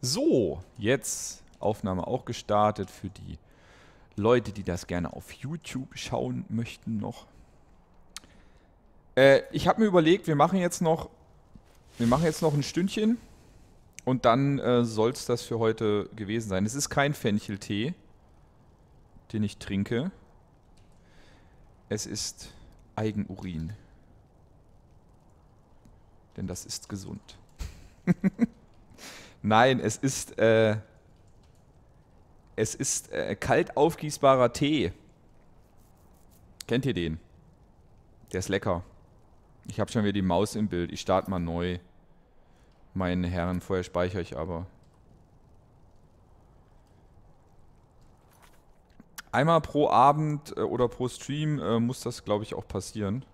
So, jetzt Aufnahme auch gestartet für die Leute, die das gerne auf YouTube schauen möchten noch. Ich habe mir überlegt, wir machen jetzt noch ein Stündchen und dann soll es das für heute gewesen sein. Es ist kein Fencheltee, den ich trinke. Es ist Eigenurin. Denn das ist gesund. Nein, es ist kalt aufgießbarer Tee. Kennt ihr den? Der ist lecker. Ich habe schon wieder die Maus im Bild. Ich starte mal neu. Meine Herren, vorher speichere ich aber. Einmal pro Abend oder pro Stream muss das, glaube ich, auch passieren.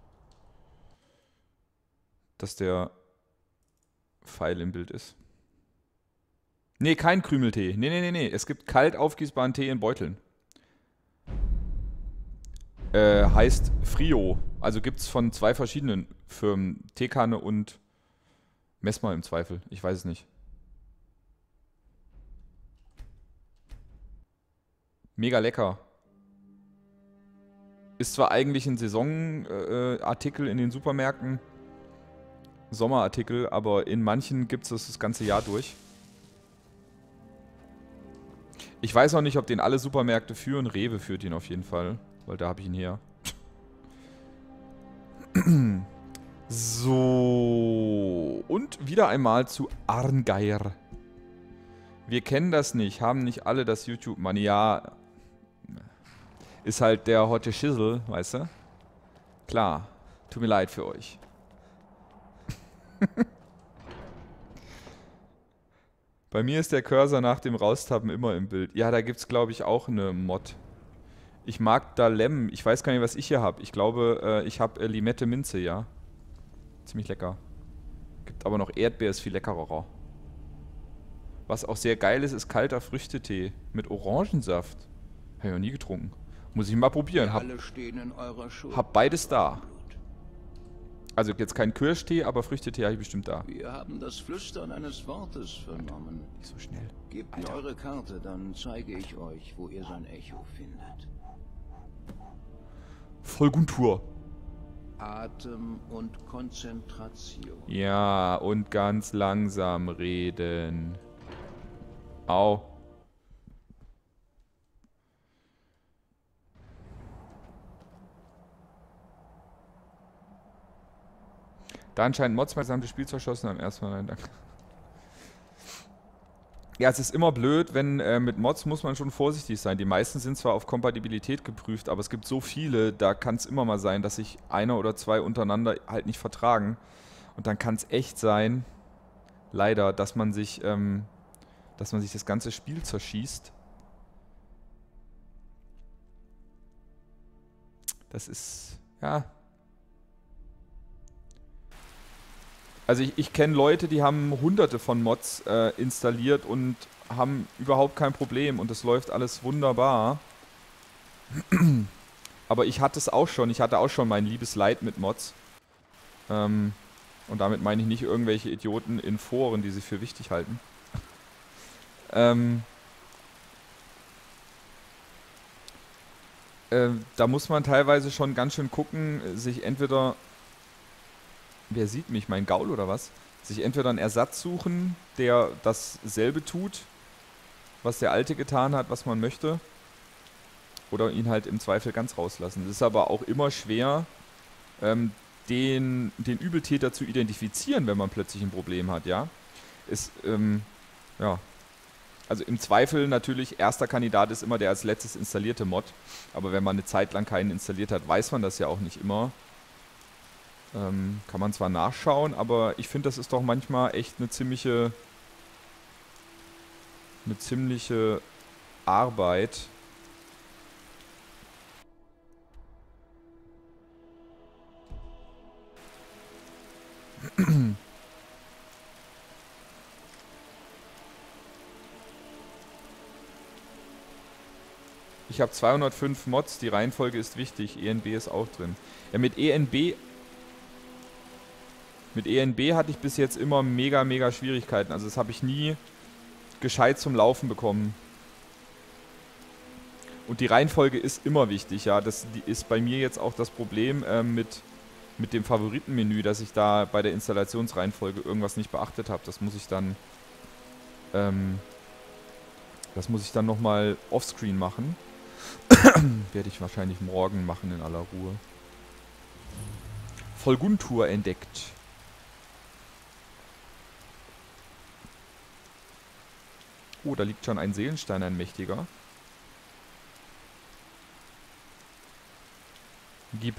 Dass der Pfeil im Bild ist. Nee, kein Krümeltee. Nee. Es gibt kalt aufgießbaren Tee in Beuteln. Heißt Frio. Also gibt es von 2 verschiedenen Firmen. Teekanne und Messmer im Zweifel. Ich weiß es nicht. Mega lecker. Ist zwar eigentlich ein Saisonartikel in den Supermärkten. Sommerartikel, aber in manchen gibt es das ganze Jahr durch. Ich weiß auch nicht, ob den alle Supermärkte führen. Rewe führt ihn auf jeden Fall, weil da habe ich ihn her. So, und wieder einmal zu Arngeir. Wir kennen das nicht, haben nicht alle das YouTube-Money. Ja, ist halt der Hotte Schissel, weißt du? Klar, tut mir leid für euch. Bei mir ist der Cursor nach dem Raustappen immer im Bild. Ja, da gibt's, glaube ich, auch eine Mod. Ich mag da Lem. Ich weiß gar nicht, was ich hier habe. Ich glaube, ich habe Limette Minze, ja. Ziemlich lecker. Gibt aber noch Erdbeer, ist viel leckerer. Was auch sehr geil ist, ist kalter Früchtetee mit Orangensaft. Habe ich noch nie getrunken. Muss ich mal probieren. Hab beides da. Also jetzt kein Kirschtee, aber Früchtetee habe ich bestimmt da. Wir haben das Flüstern eines Wortes vernommen. Nicht so schnell. Gebt mir eure Karte, dann zeige ich euch, wo ihr sein Echo findet. Vollguntur. Atem und Konzentration. Ja, und ganz langsam reden. Au. Da anscheinend Mods mein gesamtes Spiel zerschossen haben. Erstmal nein, danke. Ja, es ist immer blöd, wenn mit Mods muss man schon vorsichtig sein. Die meisten sind zwar auf Kompatibilität geprüft, aber es gibt so viele, da kann es immer mal sein, dass sich einer oder zwei untereinander halt nicht vertragen. Und dann kann es echt sein, leider, dass man sich das ganze Spiel zerschießt. Das ist, ja. Also ich kenne Leute, die haben hunderte von Mods installiert und haben überhaupt kein Problem und es läuft alles wunderbar. Aber ich hatte es auch schon, ich hatte auch schon mein liebes Leid mit Mods. Und damit meine ich nicht irgendwelche Idioten in Foren, die sich für wichtig halten. Da muss man teilweise schon ganz schön gucken, sich entweder... Wer sieht mich? Mein Gaul oder was? Sich entweder einen Ersatz suchen, der dasselbe tut, was der Alte getan hat, was man möchte. Oder ihn halt im Zweifel ganz rauslassen. Es ist aber auch immer schwer, den Übeltäter zu identifizieren, wenn man plötzlich ein Problem hat, ja. Ja. Also im Zweifel natürlich, erster Kandidat ist immer der als letztes installierte Mod. Aber wenn man eine Zeit lang keinen installiert hat, weiß man das ja auch nicht immer. Kann man zwar nachschauen, aber ich finde, das ist doch manchmal echt eine ziemliche Arbeit. Ich habe 205 Mods, die Reihenfolge ist wichtig, ENB ist auch drin. Ja, mit ENB hatte ich bis jetzt immer mega Schwierigkeiten. Also das habe ich nie gescheit zum Laufen bekommen. Und die Reihenfolge ist immer wichtig, ja. Das ist bei mir jetzt auch das Problem mit dem Favoritenmenü, dass ich da bei der Installationsreihenfolge irgendwas nicht beachtet habe. Das muss ich dann nochmal offscreen machen. Werde ich wahrscheinlich morgen machen in aller Ruhe. Volguntur entdeckt. Oh, da liegt schon ein Seelenstein, ein mächtiger. Gib.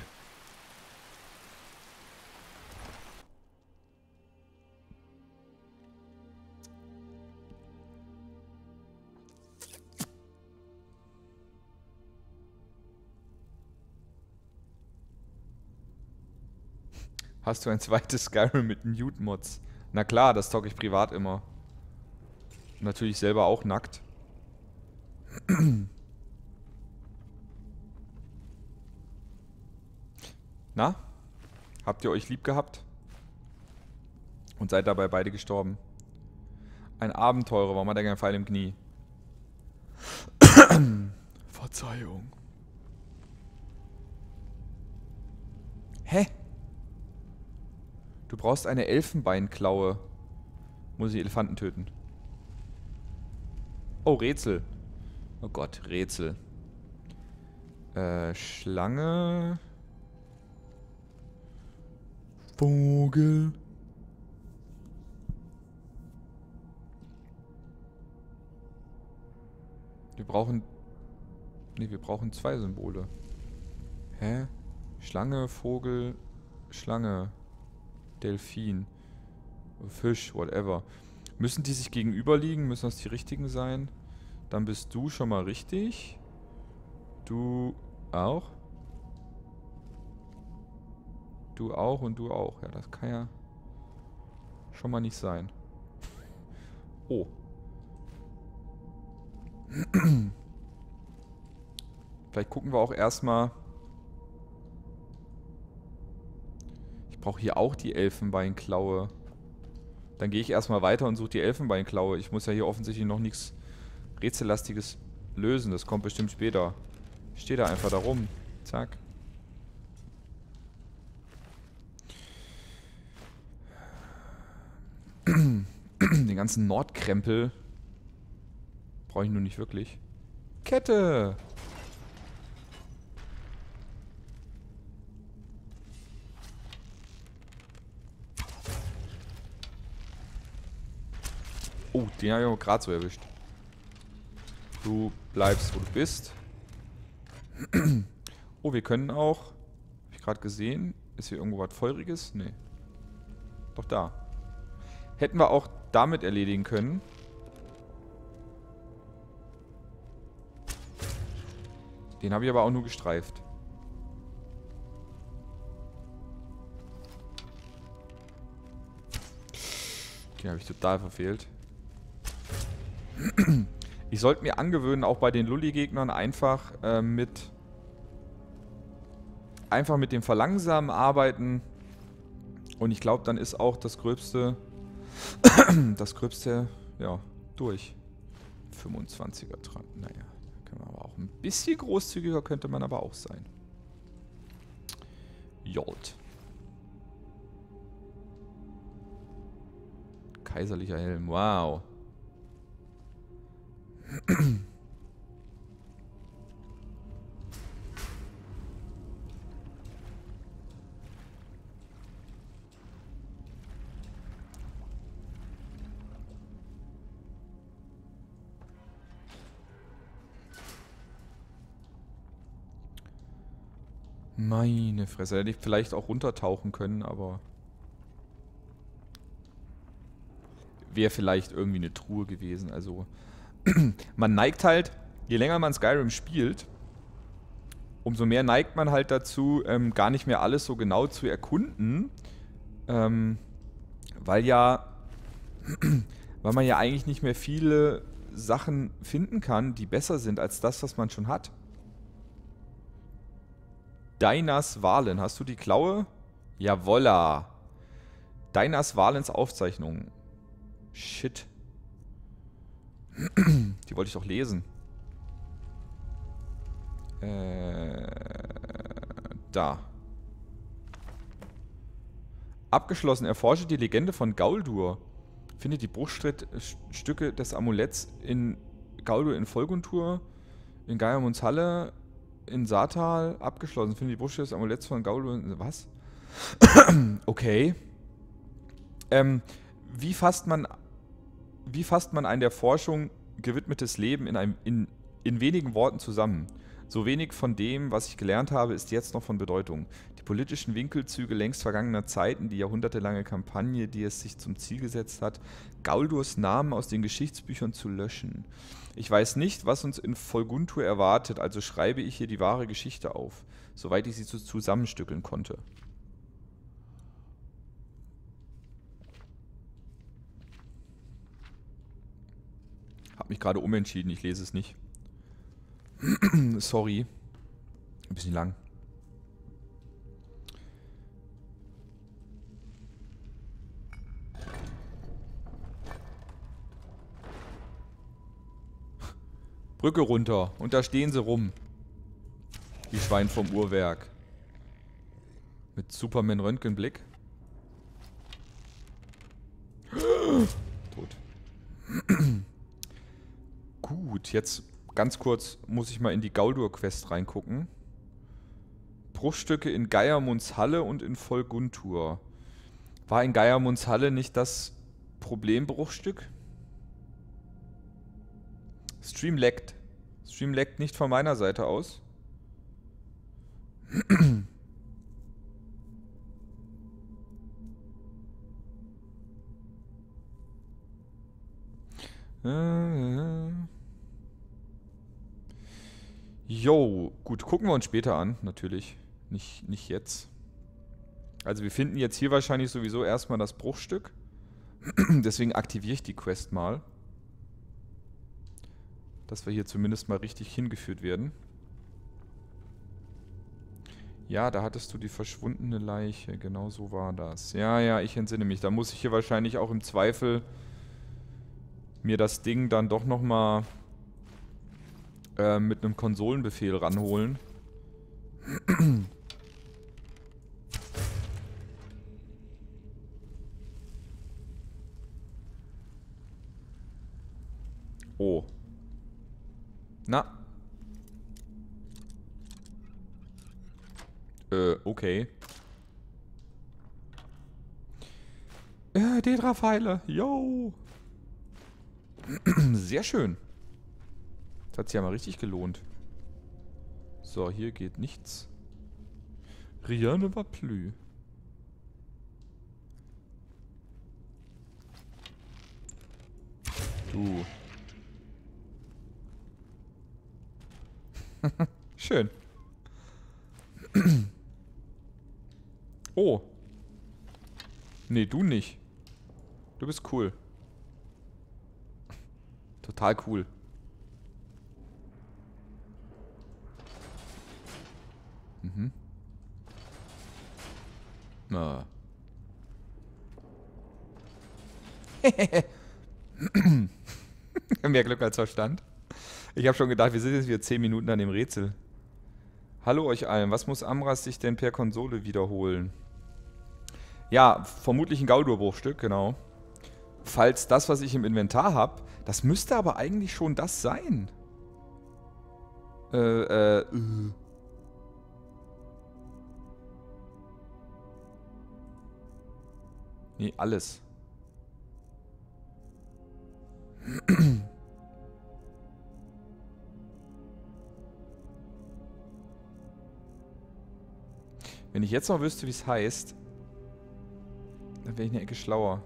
Hast du ein zweites Skyrim mit Nude-Mods? Na klar, das zocke ich privat immer. Natürlich selber auch nackt. Na? Habt ihr euch lieb gehabt? Und seid dabei beide gestorben? Ein Abenteurer, warum hat er keinen Pfeil im Knie? Verzeihung. Hä? Du brauchst eine Elfenbeinklaue. Muss ich Elefanten töten? Oh, Rätsel. Oh Gott, Rätsel. Schlange. Vogel. Wir brauchen... Ne, wir brauchen 2 Symbole. Hä? Schlange, Vogel, Schlange. Delfin. Fisch, whatever. Müssen die sich gegenüberliegen? Müssen das die richtigen sein? Dann bist du schon mal richtig. Du auch. Du auch und du auch. Ja, das kann ja schon mal nicht sein. Oh. Vielleicht gucken wir auch erstmal. Ich brauche hier auch die Elfenbeinklaue. Dann gehe ich erstmal weiter und suche die Elfenbeinklaue. Ich muss ja hier offensichtlich noch nichts Rätsellastiges lösen. Das kommt bestimmt später. Ich stehe da einfach da rum. Zack. Den ganzen Nordkrempel brauche ich nur nicht wirklich. Kette! Oh, den habe ich auch gerade so erwischt. Du bleibst, wo du bist. Oh, wir können auch... Habe ich gerade gesehen. Ist hier irgendwo was Feuriges? Nee. Doch da. Hätten wir auch damit erledigen können. Den habe ich aber auch nur gestreift. Den habe ich total verfehlt. Ich sollte mir angewöhnen, auch bei den Lulli-Gegnern einfach mit dem Verlangsamen arbeiten. Und ich glaube, dann ist auch das Gröbste, ja, durch. 25er dran. Naja, können wir aber auch ein bisschen großzügiger könnte man aber auch sein. Jolt. Kaiserlicher Helm, wow. Meine Fresse, hätte ich vielleicht auch runtertauchen können, aber wäre vielleicht irgendwie eine Truhe gewesen, also man neigt halt, je länger man Skyrim spielt, umso mehr neigt man halt dazu, gar nicht mehr alles so genau zu erkunden, weil man ja eigentlich nicht mehr viele Sachen finden kann, die besser sind als das, was man schon hat. Dainas Wahlen, hast du die Klaue? Jawolla. Dainas Wahlens Aufzeichnung. Shit. Die wollte ich doch lesen. Da. Abgeschlossen. Erforsche die Legende von Gauldur. Finde die Bruchstücke des Amuletts in Gauldur in Volguntur, in Gaiamunds Halle, in Saartal. Abgeschlossen. Finde die Bruchstücke des Amuletts von Gauldur in... Was? Okay. Wie fasst man ein der Forschung gewidmetes Leben in wenigen Worten zusammen? So wenig von dem, was ich gelernt habe, ist jetzt noch von Bedeutung. Die politischen Winkelzüge längst vergangener Zeiten, die jahrhundertelange Kampagne, die es sich zum Ziel gesetzt hat, Gaudurs Namen aus den Geschichtsbüchern zu löschen. Ich weiß nicht, was uns in Volguntur erwartet, also schreibe ich hier die wahre Geschichte auf, soweit ich sie zusammenstückeln konnte. Hab mich gerade umentschieden, ich lese es nicht. Sorry. Ein bisschen lang. Brücke runter. Und da stehen sie rum. Die Schwein vom Uhrwerk. Mit Superman-Röntgenblick. Tot. Gut, jetzt ganz kurz muss ich mal in die Gauldur-Quest reingucken. Bruchstücke in Gaiamunds Halle und in Volguntur. War in Gaiamunds Halle nicht das Problembruchstück? Stream laggt. Stream laggt nicht von meiner Seite aus. Jo, gut, gucken wir uns später an, natürlich. Nicht jetzt. Also wir finden jetzt hier wahrscheinlich sowieso erstmal das Bruchstück. Deswegen aktiviere ich die Quest mal. Dass wir hier zumindest mal richtig hingeführt werden. Ja, da hattest du die verschwundene Leiche. Genau so war das. Ja, ja, ich entsinne mich. Da muss ich hier wahrscheinlich auch im Zweifel mir das Ding dann doch nochmal mit einem Konsolenbefehl ranholen. Oh. Na. Okay. Tetrapfeile. Yo. Sehr schön. Das hat sich ja mal richtig gelohnt. So, hier geht nichts. Rien ne va plus. Du. Schön. Oh. Nee, du nicht. Du bist cool. Total cool. Mhm. Na. Mehr Glück als Verstand. Ich habe schon gedacht, wir sind jetzt wieder 10 Minuten an dem Rätsel. Hallo euch allen, was muss Amras sich denn per Konsole wiederholen? Ja, vermutlich ein Gauldur-Bruchstück, genau. Falls das, was ich im Inventar habe, das müsste aber eigentlich schon das sein. Nee, alles. Wenn ich jetzt noch wüsste, wie es heißt, dann wäre ich eine Ecke schlauer.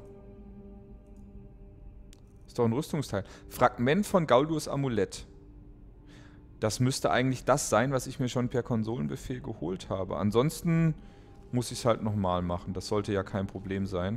Ist doch ein Rüstungsteil. Fragment von Gaudurs Amulett. Das müsste eigentlich das sein, was ich mir schon per Konsolenbefehl geholt habe. Ansonsten muss ich es halt nochmal machen. Das sollte ja kein Problem sein.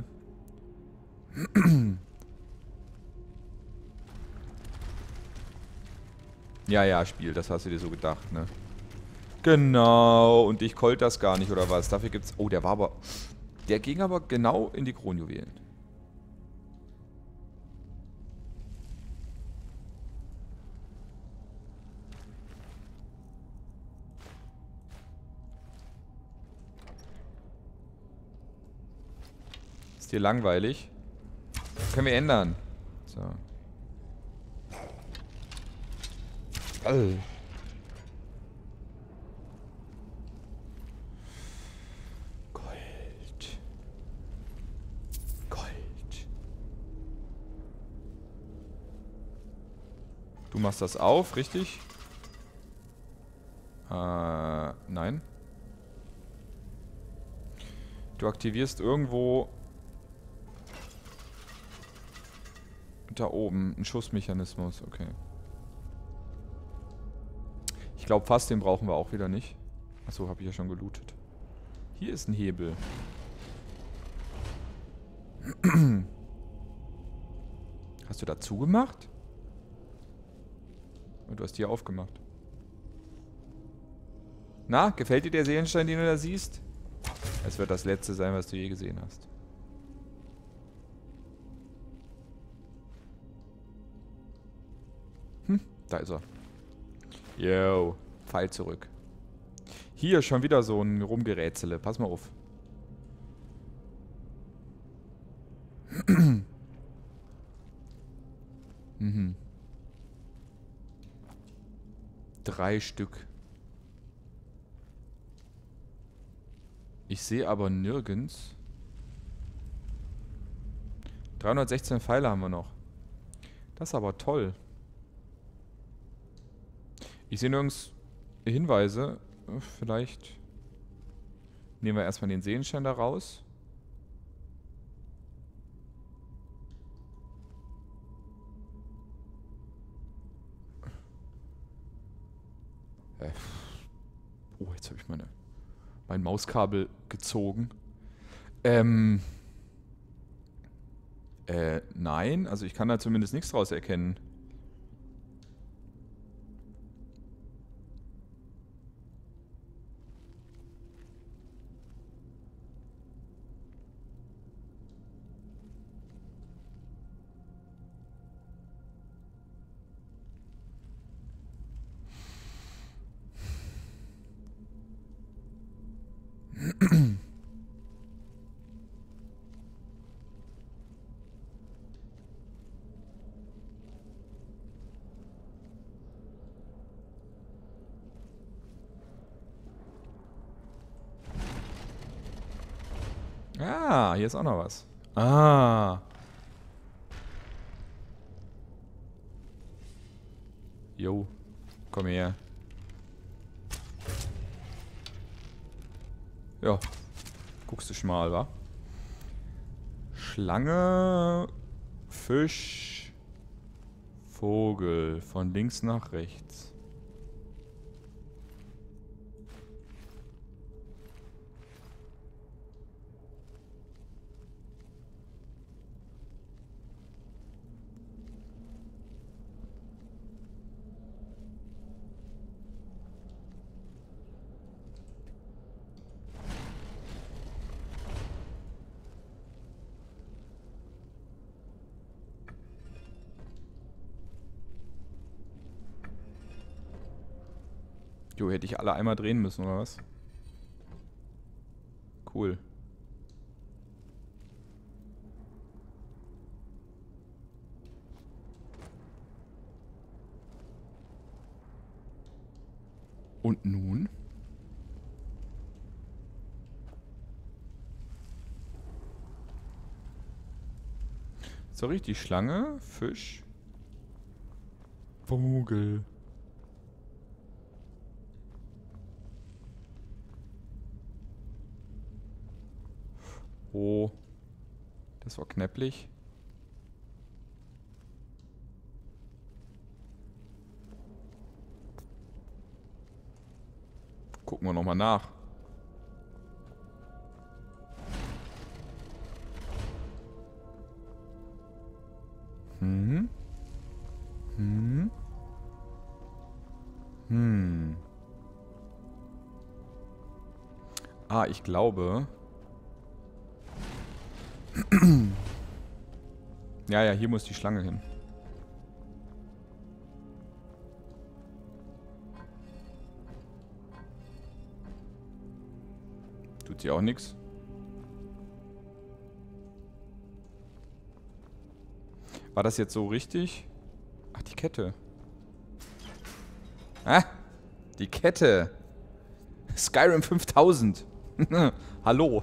Ja, ja, Spiel, das hast du dir so gedacht, ne? Genau, und ich kollt das gar nicht, oder was? Dafür gibt's... Oh, der war aber... Der ging aber genau in die Kronjuwelen. Ist dir langweilig? Können wir ändern. So. Gold. Gold. Du machst das auf, richtig? Nein. Du aktivierst irgendwo da oben einen Schussmechanismus, okay. Ich glaube fast, den brauchen wir auch wieder nicht. Achso, habe ich ja schon gelootet. Hier ist ein Hebel. Hast du da zugemacht? Du hast hier aufgemacht. Na, gefällt dir der Seelenstein, den du da siehst? Es wird das letzte sein, was du je gesehen hast. Da ist er. Yo, Pfeil zurück. Hier schon wieder so ein Rumgerätsele. Pass mal auf. Mhm. 3 Stück. Ich sehe aber nirgends. 316 Pfeile haben wir noch. Das ist aber toll. Ich sehe nirgends Hinweise. Vielleicht nehmen wir erstmal den Seelenstein da raus. Oh, jetzt habe ich mein Mauskabel gezogen. Nein, also ich kann da zumindest nichts draus erkennen. Ah, hier ist auch noch was. Ah. Jo, komm her. Ja, guckst du schon mal, wa? Schlange, Fisch, Vogel, von links nach rechts. Jo, hätte ich alle einmal drehen müssen, oder was? Cool. Und nun? So richtig, Schlange, Fisch, Vogel. Oh, das war knäpplich. Gucken wir nochmal nach. Hm. Hm. Hm. Ah, ich glaube... Ja, ja, hier muss die Schlange hin. Tut sie auch nichts. War das jetzt so richtig? Ach, die Kette. Ah, die Kette. Skyrim 5000. Hallo.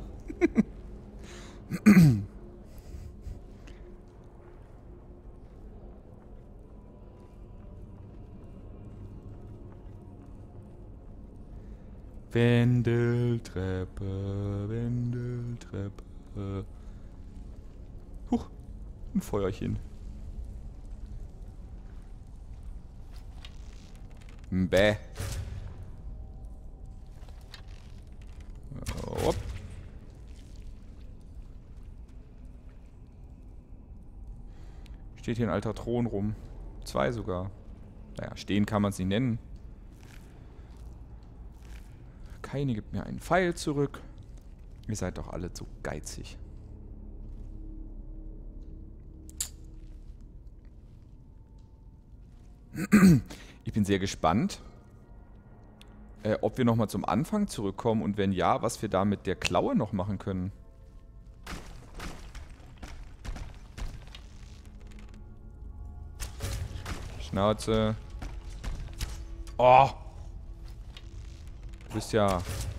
Wendeltreppe, Wendeltreppe. Huch, ein Feuerchen. Bäh. Hopp. Steht hier ein alter Thron rum. 2 sogar. Naja, stehen kann man es nicht nennen. Keine gibt mir einen Pfeil zurück. Ihr seid doch alle zu geizig. Ich bin sehr gespannt, ob wir nochmal zum Anfang zurückkommen und wenn ja, was wir da mit der Klaue noch machen können. Schnauze. Oh! Du bist ja...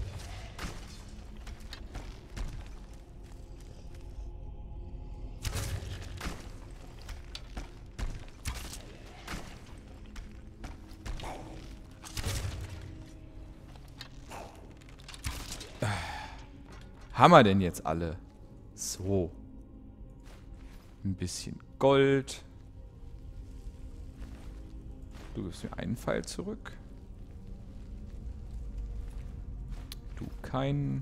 Haben wir denn jetzt alle? So. Ein bisschen Gold. Du gibst mir einen Pfeil zurück. Du keinen.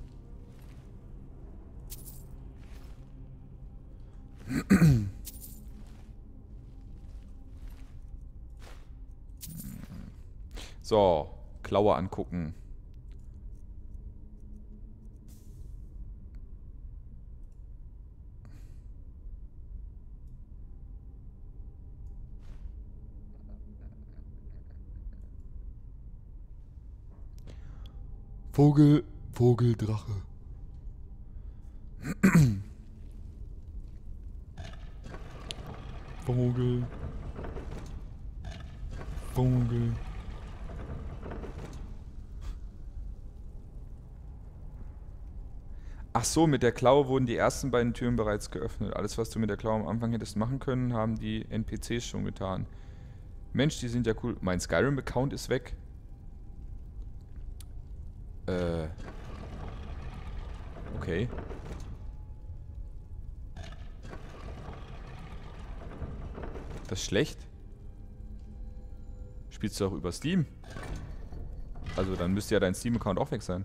So, Klaue angucken. Vogel, Vogeldrache. Vogel. Vogel. Ach so, mit der Klaue wurden die ersten beiden Türen bereits geöffnet. Alles, was du mit der Klaue am Anfang hättest machen können, haben die NPCs schon getan. Mensch, die sind ja cool. Mein Skyrim-Account ist weg. Okay. Das ist schlecht. Spielst du auch über Steam? Also dann müsste ja dein Steam-Account auch weg sein.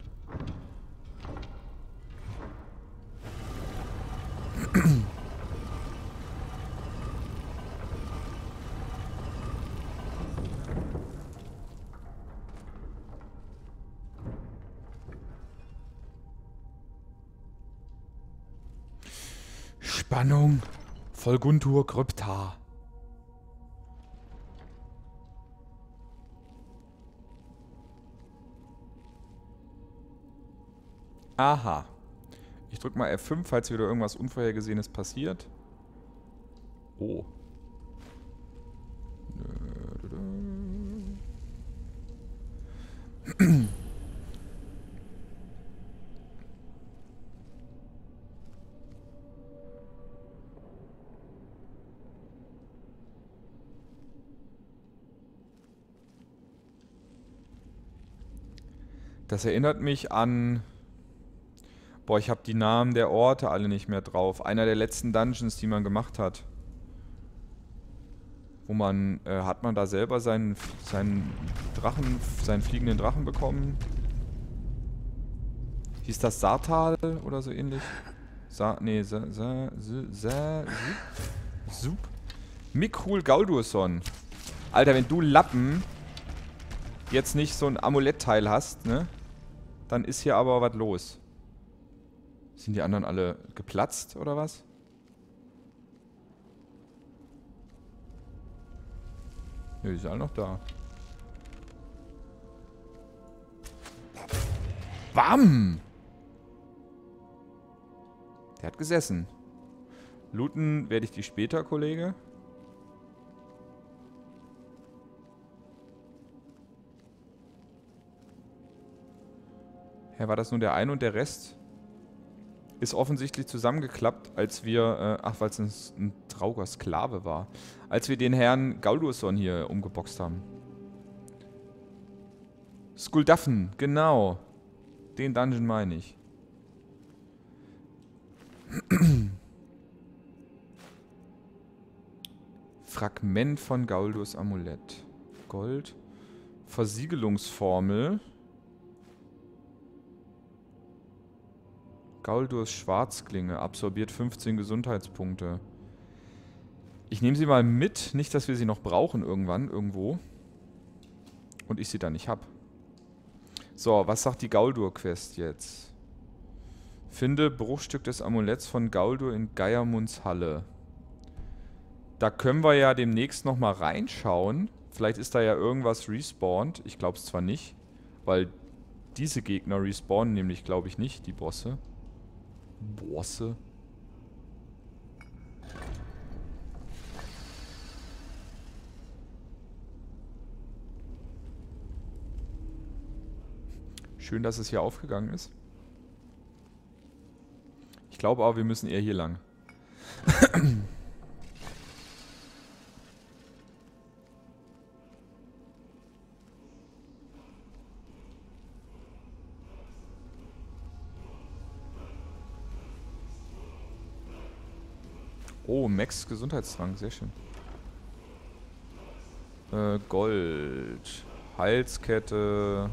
Spannung. Volguntur Krypta. Aha. Ich drück mal F5, falls wieder irgendwas Unvorhergesehenes passiert. Oh. Das erinnert mich an... Boah, ich habe die Namen der Orte alle nicht mehr drauf. Einer der letzten Dungeons, die man gemacht hat. Wo man... hat man da selber seinen Drachen, seinen fliegenden Drachen bekommen? Hieß das Sartal oder so ähnlich? Sup? Mikrul Gauldursson. Alter, wenn du Lappen jetzt nicht so ein Amulettteil hast, ne? Dann ist hier aber was los. Sind die anderen alle geplatzt, oder was? Ne, die sind alle noch da. Bam! Der hat gesessen. Looten werde ich die später, Kollege. Hä, war das nur der eine und der Rest ist offensichtlich zusammengeklappt, als wir, ach, weil es ein trauriger Sklave war, als wir den Herrn Gauldursson hier umgeboxt haben. Skuldaffen, genau. Den Dungeon meine ich. Fragment von Gauldurs Amulett. Gold. Versiegelungsformel. Gauldurs Schwarzklinge. Absorbiert 15 Gesundheitspunkte. Ich nehme sie mal mit. Nicht, dass wir sie noch brauchen irgendwann, irgendwo. Und ich sie dann nicht habe. So, was sagt die Gauldur-Quest jetzt? Finde Bruchstück des Amuletts von Gauldur in Geiermunds Halle. Da können wir ja demnächst nochmal reinschauen. Vielleicht ist da ja irgendwas respawned. Ich glaube es zwar nicht, weil diese Gegner respawnen nämlich, glaube ich, nicht, die Bosse. Bosse? Schön, dass es hier aufgegangen ist. Ich glaube aber, wir müssen eher hier lang. Oh, Max Gesundheitstrank, sehr schön. Gold. Halskette.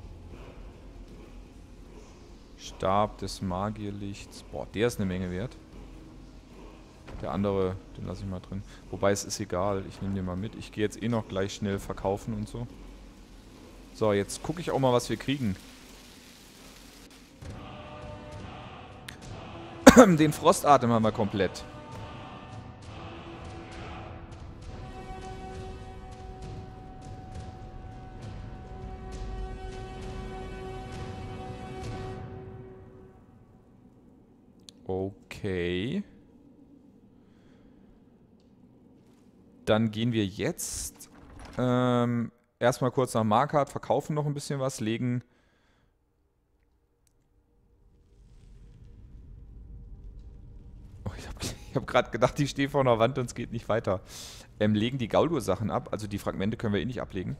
Stab des Magierlichts. Boah, der ist eine Menge wert. Der andere, den lasse ich mal drin. Wobei, es ist egal, ich nehme den mal mit. Ich gehe jetzt eh noch gleich schnell verkaufen und so. So, jetzt gucke ich auch mal, was wir kriegen. Den Frostatem haben wir komplett. Okay. Dann gehen wir jetzt erstmal kurz nach Markart, verkaufen noch ein bisschen was, legen... Oh, ich hab gerade gedacht, ich stehe vor einer Wand und es geht nicht weiter. Legen die Gauldur-Sachen ab, also die Fragmente können wir eh nicht ablegen.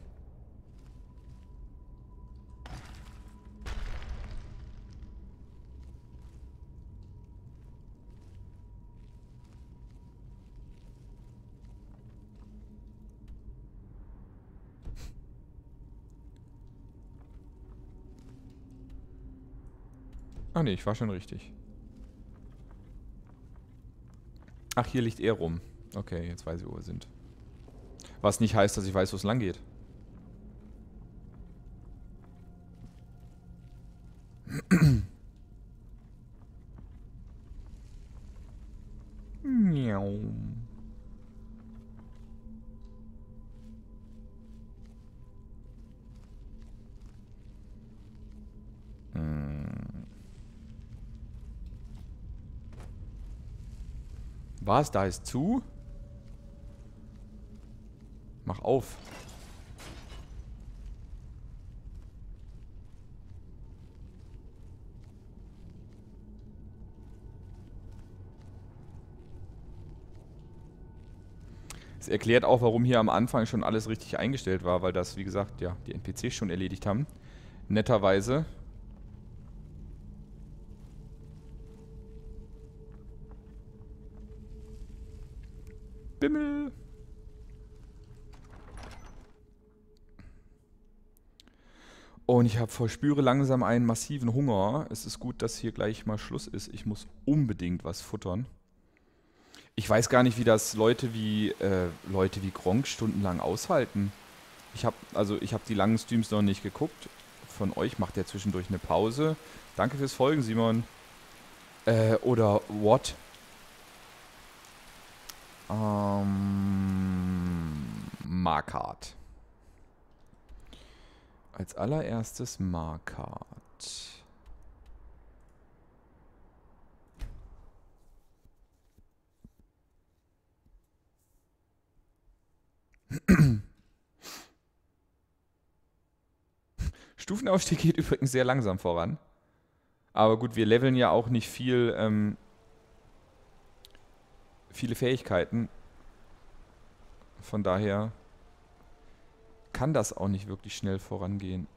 Ach nee, ich war schon richtig. Ach, hier liegt er rum. Okay, jetzt weiß ich, wo wir sind. Was nicht heißt, dass ich weiß, wo es lang geht. Miau. Was? Da ist zu? Mach auf. Es erklärt auch, warum hier am Anfang schon alles richtig eingestellt war, weil das, wie gesagt, ja, die NPCs schon erledigt haben. Netterweise. Bimmel. Und ich verspüre langsam einen massiven Hunger. Es ist gut, dass hier gleich mal Schluss ist. Ich muss unbedingt was futtern. Ich weiß gar nicht, wie das Leute wie Gronkh stundenlang aushalten. Ich habe die langen Streams noch nicht geguckt. Von euch macht der zwischendurch eine Pause. Danke fürs Folgen, Simon. Oder what? Markart. Als allererstes Markart. Stufenaufstieg geht übrigens sehr langsam voran. Aber gut, wir leveln ja auch nicht viele Fähigkeiten. Von daher kann das auch nicht wirklich schnell vorangehen.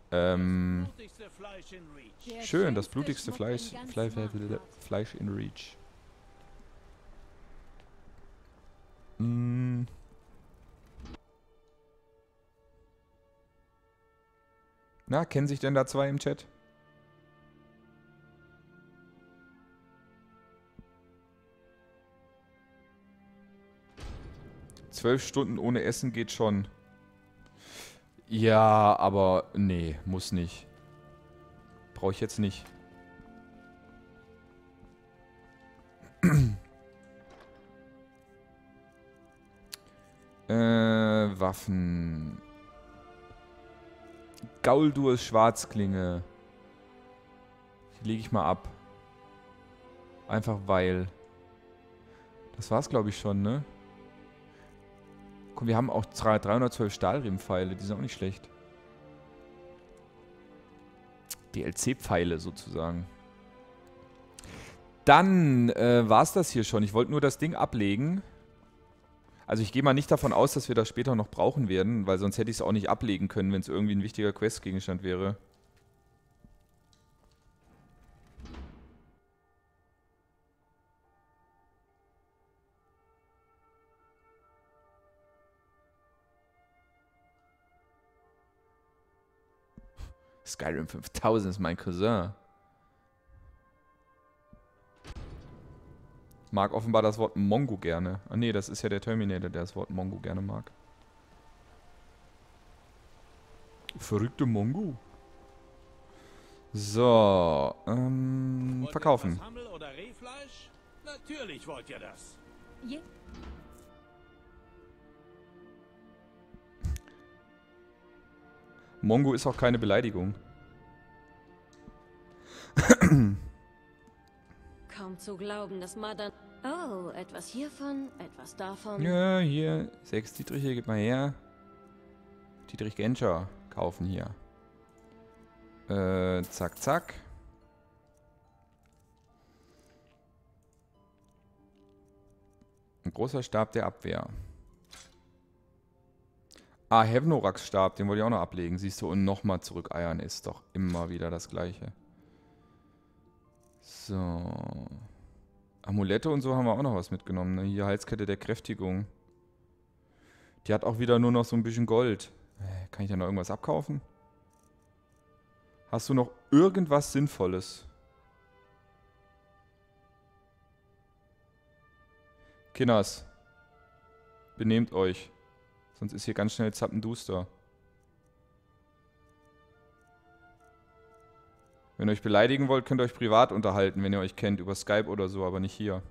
Schön, das blutigste Fleisch in Reach. Na, kennen sich denn da zwei im Chat? Zwölf Stunden ohne Essen geht schon. Ja, aber nee, muss nicht. Brauche ich jetzt nicht. Waffen. Gauldur Schwarzklinge. Die lege ich mal ab. Einfach weil. Das war's, glaube ich, schon, ne? Guck, wir haben auch 312 Stahlriemenpfeile. Die sind auch nicht schlecht. DLC-Pfeile sozusagen. Dann war's das hier schon. Ich wollte nur das Ding ablegen. Also ich gehe mal nicht davon aus, dass wir das später noch brauchen werden, weil sonst hätte ich es auch nicht ablegen können, wenn es irgendwie ein wichtiger Questgegenstand wäre. Skyrim 5000 ist mein Cousin. Mag offenbar das Wort Mongo gerne. Ah ne, das ist ja der Terminator, der das Wort Mongo gerne mag. Verrückte Mongo. So, verkaufen. Was, Hammel oder Rehfleisch? Natürlich wollt ihr das. Je Mongo ist auch keine Beleidigung. Kaum zu glauben, dass Madan... Oh, etwas hiervon, etwas davon. Ja, hier, 6 Dietriche, gib mal her. Dietrich Genscher kaufen hier. Zack, zack. Ein großer Stab der Abwehr. Ah, Hevnorax Stab, den wollte ich auch noch ablegen. Siehst du, und nochmal zurückeiern ist doch immer wieder das Gleiche. So. Amulette und so haben wir auch noch was mitgenommen. Ne? Hier Halskette der Kräftigung. Die hat auch wieder nur noch so ein bisschen Gold. Kann ich da noch irgendwas abkaufen? Hast du noch irgendwas Sinnvolles? Kinders. Benehmt euch. Sonst ist hier ganz schnell Zappenduster. Wenn ihr euch beleidigen wollt, könnt ihr euch privat unterhalten, wenn ihr euch kennt, über Skype oder so, aber nicht hier.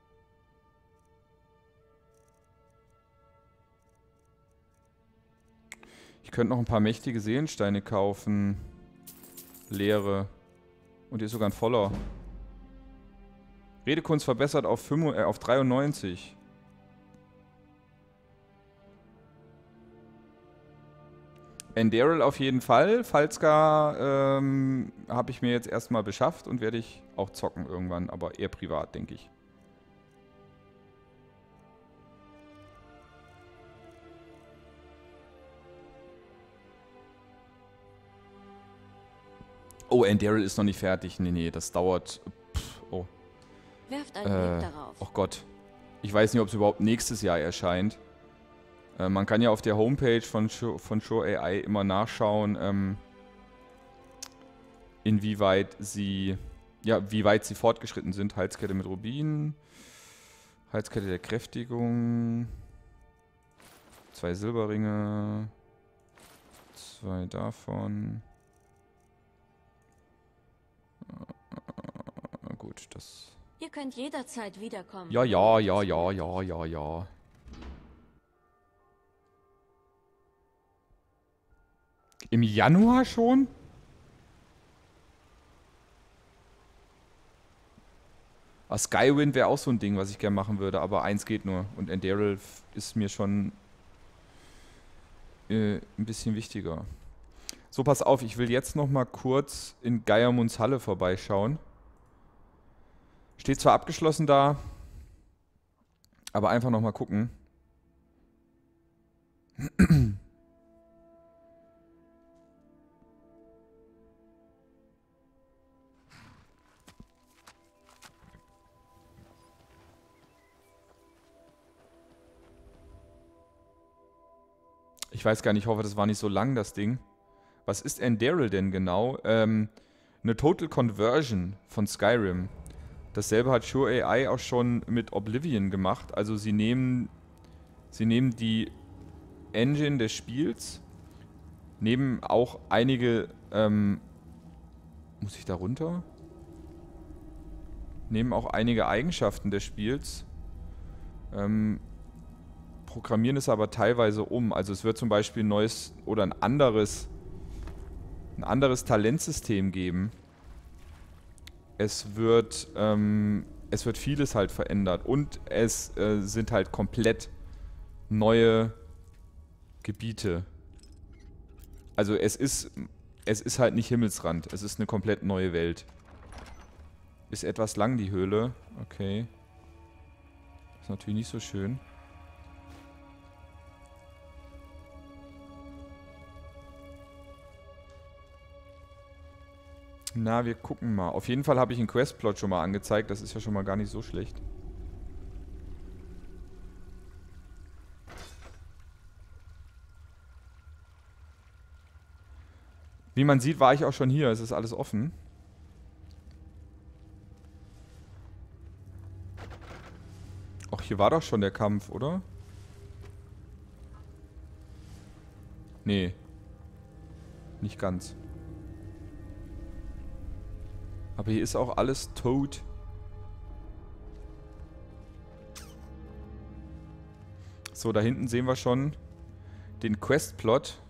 Ich könnte noch ein paar mächtige Seelensteine kaufen. Leere. Und hier ist sogar ein voller. Redekunst verbessert auf 93. Enderal auf jeden Fall. Falska habe ich mir jetzt erstmal beschafft und werde ich auch zocken irgendwann, aber eher privat, denke ich. Oh, Enderal ist noch nicht fertig. Nee, nee, das dauert... oh. Werft einen Blick darauf. Oh Gott. Ich weiß nicht, ob es überhaupt nächstes Jahr erscheint. Man kann ja auf der Homepage von Shore AI immer nachschauen, inwieweit sie, ja, wie weit sie fortgeschritten sind. Halskette mit Rubin, Halskette der Kräftigung, 2 Silberringe, 2 davon. Gut, das... Ihr könnt jederzeit wiederkommen. Ja, ja, ja, ja, ja, ja, ja. Im Januar schon? Ah, Skywind wäre auch so ein Ding, was ich gerne machen würde, aber eins geht nur. Und Enderal ist mir schon ein bisschen wichtiger. So, pass auf, ich will jetzt noch mal kurz in Geiermunds Halle vorbeischauen. Steht zwar abgeschlossen da, aber einfach noch mal gucken. Ich weiß gar nicht, ich hoffe, das war nicht so lang, das Ding. Was ist Enderal denn genau? Eine Total Conversion von Skyrim. Dasselbe hat Sure AI auch schon mit Oblivion gemacht. Also sie nehmen die Engine des Spiels, nehmen auch einige, muss ich da runter? Nehmen auch einige Eigenschaften des Spiels, programmieren es aber teilweise um. Also es wird zum Beispiel ein neues oder ein anderes Talentsystem geben. Es wird vieles halt verändert und es sind halt komplett neue Gebiete. Also es ist halt nicht Himmelsrand, es ist eine komplett neue Welt. Ist etwas lang die Höhle, okay. Ist natürlich nicht so schön. Na, wir gucken mal. Auf jeden Fall habe ich einen Questplot schon mal angezeigt. Das ist ja schon mal gar nicht so schlecht. Wie man sieht, war ich auch schon hier. Es ist alles offen. Ach, hier war doch schon der Kampf, oder? Nee. Nicht ganz. Aber hier ist auch alles tot. So, da hinten sehen wir schon den Questplot.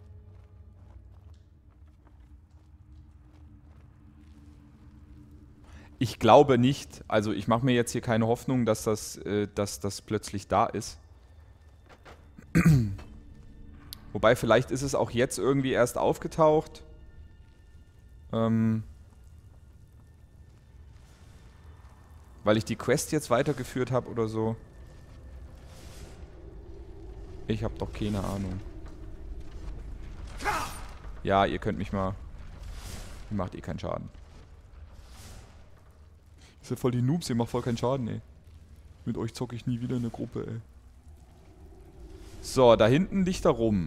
Ich glaube nicht. Also ich mache mir jetzt hier keine Hoffnung, dass das plötzlich da ist. Wobei, vielleicht ist es auch jetzt irgendwie erst aufgetaucht. Weil ich die Quest jetzt weitergeführt habe oder so. Ich habe doch keine Ahnung. Ja, ihr könnt mich mal... Ihr macht eh keinen Schaden. Ihr seid voll die Noobs, ihr macht voll keinen Schaden, ey. Mit euch zocke ich nie wieder in eine Gruppe, ey. So, da hinten liegt er rum.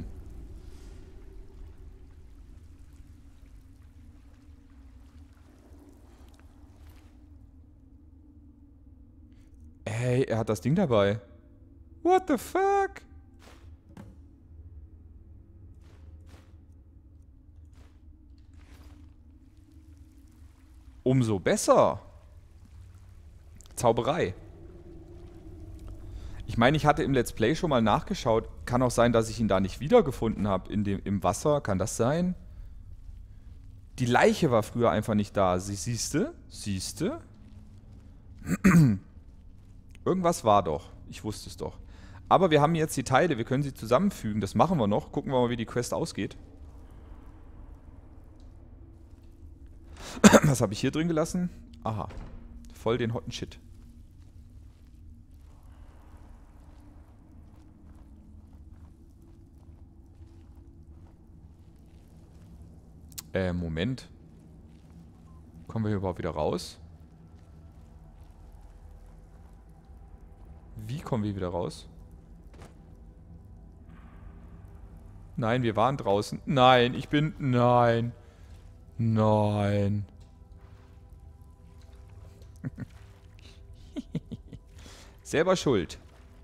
Ey, er hat das Ding dabei. What the fuck? Umso besser. Zauberei. Ich meine, ich hatte im Let's Play schon mal nachgeschaut. Kann auch sein, dass ich ihn da nicht wiedergefunden habe im Wasser. Kann das sein? Die Leiche war früher einfach nicht da. Siehste? Siehste? Irgendwas war doch. Ich wusste es doch. Aber wir haben jetzt die Teile. Wir können sie zusammenfügen. Das machen wir noch. Gucken wir mal, wie die Quest ausgeht. Was habe ich hier drin gelassen? Aha. Voll den hotten Shit. Moment. Kommen wir hier überhaupt wieder raus? Wie kommen wir wieder raus? Nein, wir waren draußen. Nein, ich bin... Nein. Nein. Selber schuld.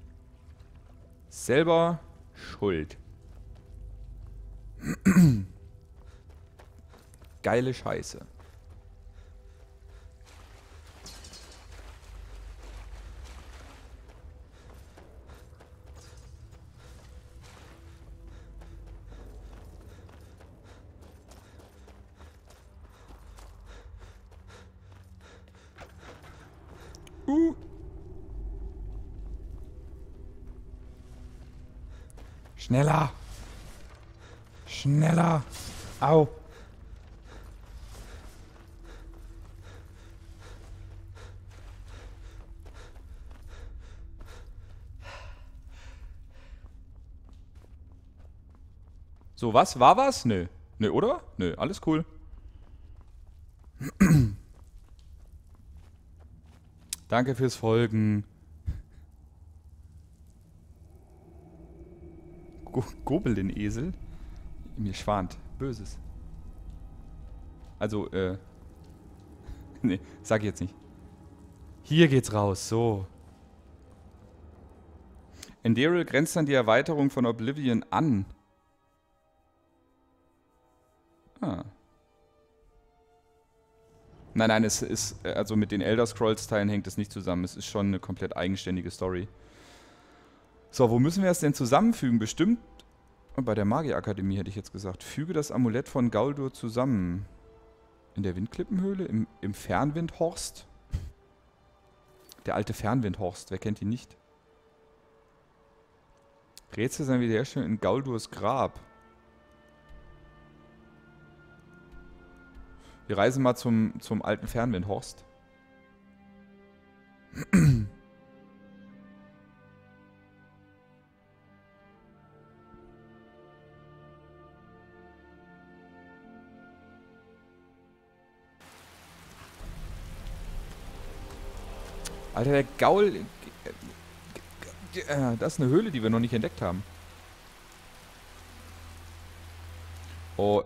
Selber schuld. Geile Scheiße. Schneller! Schneller! Au. So, was? War was? Nö. Nö, oder? Nö, alles cool. Danke fürs Folgen. Gobel den Esel. Mir schwant. Böses. Also, nee, sag ich jetzt nicht. Hier geht's raus, so. Enderal grenzt dann die Erweiterung von Oblivion an. Ah. Nein, nein, es ist, also mit den Elder Scrolls-Teilen hängt es nicht zusammen. Es ist schon eine komplett eigenständige Story. So, wo müssen wir das denn zusammenfügen? Bestimmt bei der Magierakademie hätte ich jetzt gesagt. Füge das Amulett von Gaudur zusammen. In der Windklippenhöhle? Im Fernwindhorst? Der alte Fernwindhorst, wer kennt ihn nicht? Rätsel sein Wiederherstellung in Gaudurs Grab. Wir reisen mal zum alten Fernwindhorst. Alter, der Gaul... Das ist eine Höhle, die wir noch nicht entdeckt haben. Oh,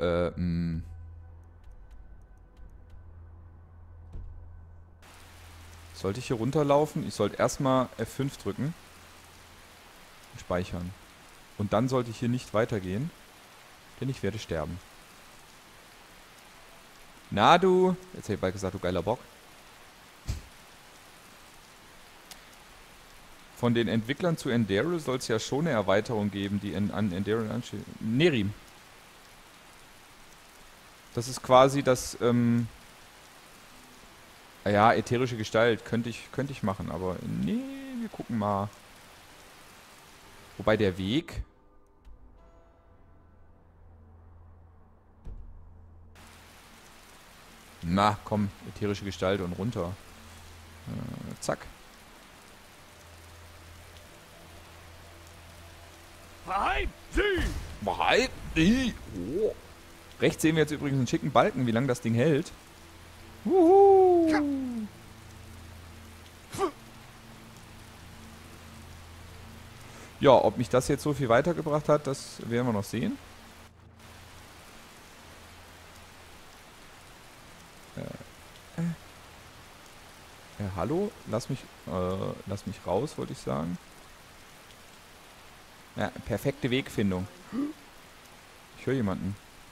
Sollte ich hier runterlaufen? Ich sollte erstmal F5 drücken. Und speichern. Und dann sollte ich hier nicht weitergehen. Denn ich werde sterben. Na du... Jetzt hätte ich bald gesagt, du geiler Bock. Von den Entwicklern zu Enderal soll es ja schon eine Erweiterung geben, die an Enderal ansteht. Nerim. Das ist quasi das, ja, ätherische Gestalt. Könnte ich machen, aber nee, wir gucken mal. Wobei der Weg... Na, komm, ätherische Gestalt und runter. Zack. Verheizt sie! Bereit? Oh. Rechts sehen wir jetzt übrigens einen schicken Balken, wie lange das Ding hält. Wuhu. Ja, ob mich das jetzt so viel weitergebracht hat, das werden wir noch sehen. Hallo? Lass mich raus, wollte ich sagen. Ja, perfekte Wegfindung. Ich höre jemanden.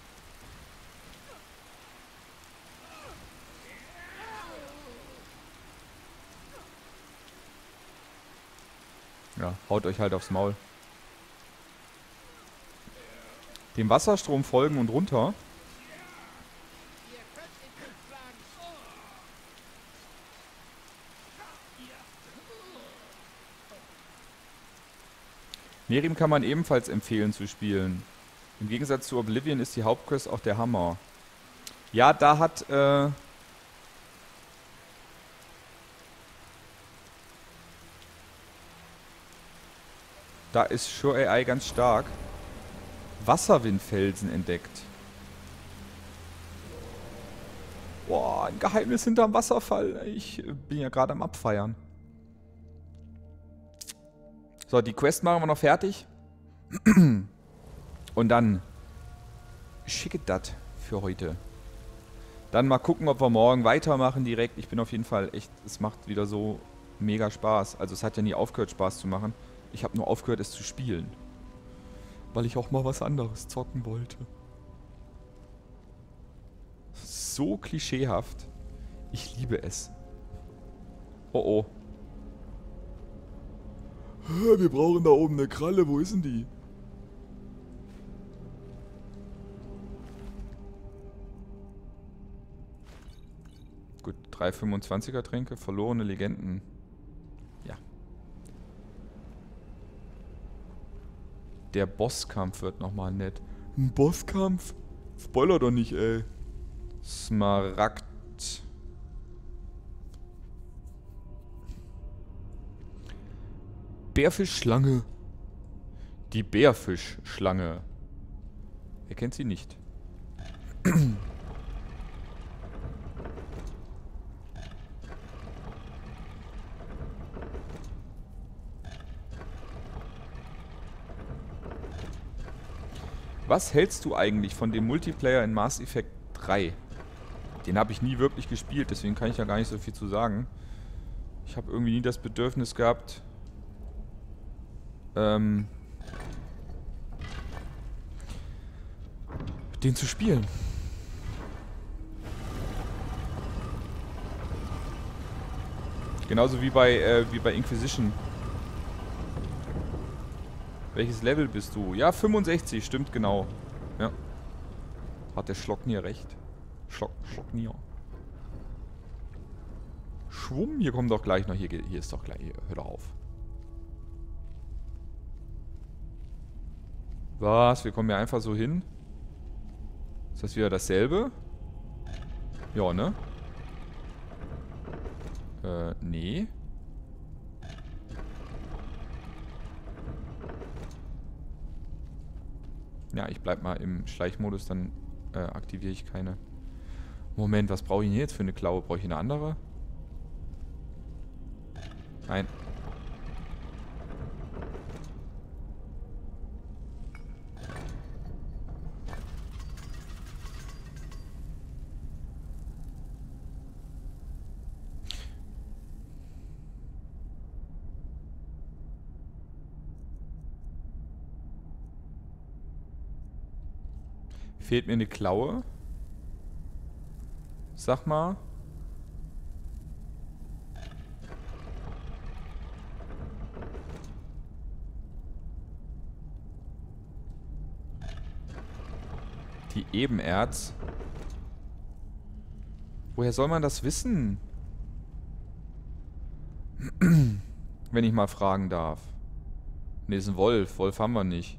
Ja, haut euch halt aufs Maul. Dem Wasserstrom folgen und runter. Nerim kann man ebenfalls empfehlen zu spielen. Im Gegensatz zu Oblivion ist die Hauptquest auch der Hammer. Ja, da hat, da ist Sure AI ganz stark. Wasserwindfelsen entdeckt. Boah, ein Geheimnis hinterm Wasserfall. Ich bin ja gerade am Abfeiern. So, die Quest machen wir noch fertig. Und dann schicke das für heute. Dann mal gucken, ob wir morgen weitermachen direkt. Ich bin auf jeden Fall echt, es macht wieder so mega Spaß. Also es hat ja nie aufgehört, Spaß zu machen. Ich habe nur aufgehört, es zu spielen. Weil ich auch mal was anderes zocken wollte. So klischeehaft. Ich liebe es. Oh oh. Wir brauchen da oben eine Kralle. Wo ist denn die? Gut, 3 25er Tränke, verlorene Legenden. Ja. Der Bosskampf wird nochmal nett. Ein Bosskampf? Spoiler doch nicht, ey. Smaragd. Bärfischschlange. Die Bärfischschlange. Wer kennt sie nicht? Was hältst du eigentlich von dem Multiplayer in Mass Effect 3? Den habe ich nie wirklich gespielt, deswegen kann ich ja gar nicht so viel zu sagen. Ich habe irgendwie nie das Bedürfnis gehabt, den zu spielen. Genauso wie bei Inquisition. Welches Level bist du? Ja, 65, stimmt genau. Ja. Hat der Schlocknier recht. Schlocknier. Schwumm, hier kommt doch gleich noch. Hier ist doch gleich. Hier, hör doch auf. Was? Wir kommen ja einfach so hin. Ist das wieder dasselbe? Ja, ne? Nee. Ja, ich bleib mal im Schleichmodus, dann aktiviere ich keine. Moment, was brauche ich denn jetzt für eine Klaue? Brauche ich eine andere? Nein. Fehlt mir eine Klaue? Sag mal. Die Ebenerz. Woher soll man das wissen? Wenn ich mal fragen darf. Ne, ist ein Wolf. Wolf haben wir nicht.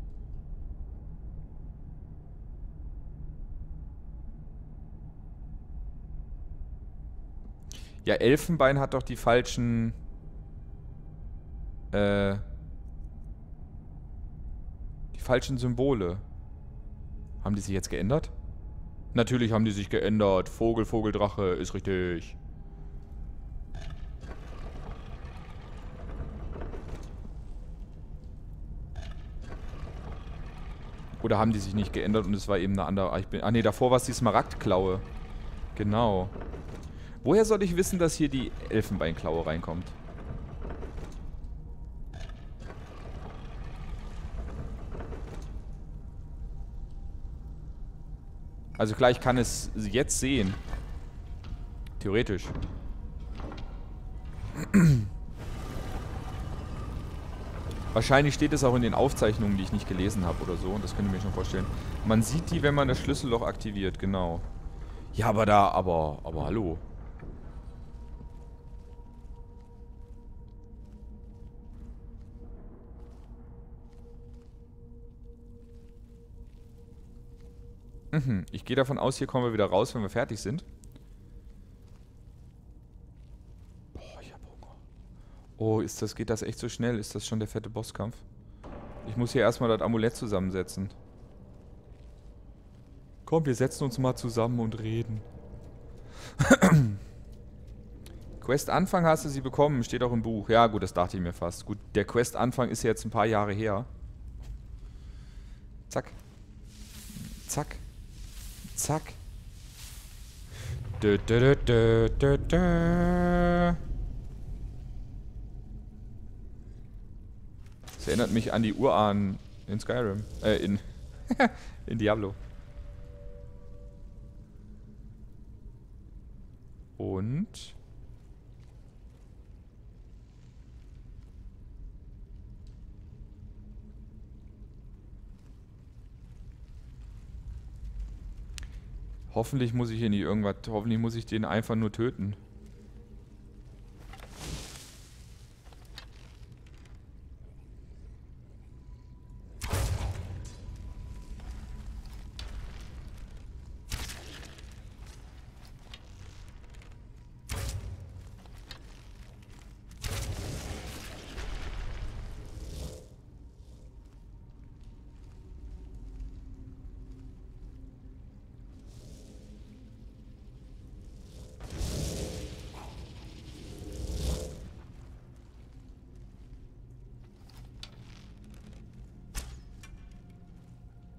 Ja, Elfenbein hat doch die falschen... die falschen Symbole. Haben die sich jetzt geändert? Natürlich haben die sich geändert. Vogel, Vogeldrache, ist richtig. Oder haben die sich nicht geändert und es war eben eine andere... Ah ne, davor war es die Smaragdklaue. Genau. Woher soll ich wissen, dass hier die Elfenbeinklaue reinkommt? Also klar, ich kann es jetzt sehen. Theoretisch. Wahrscheinlich steht es auch in den Aufzeichnungen, die ich nicht gelesen habe oder so. Das könnt ihr mir schon vorstellen. Man sieht die, wenn man das Schlüsselloch aktiviert, genau. Ja, aber hallo. Ich gehe davon aus, hier kommen wir wieder raus, wenn wir fertig sind. Boah, ich hab Hunger. Oh, geht das echt so schnell? Ist das schon der fette Bosskampf? Ich muss hier erstmal das Amulett zusammensetzen. Komm, wir setzen uns mal zusammen und reden. Quest-Anfang hast du sie bekommen, steht auch im Buch. Ja, gut, das dachte ich mir fast. Gut, der Quest-Anfang ist jetzt ein paar Jahre her. Zack. Zack. Zack. Das erinnert mich an die Urahnen in Skyrim. In Diablo. Und... Hoffentlich muss ich hier nicht irgendwas... Hoffentlich muss ich den einfach nur töten.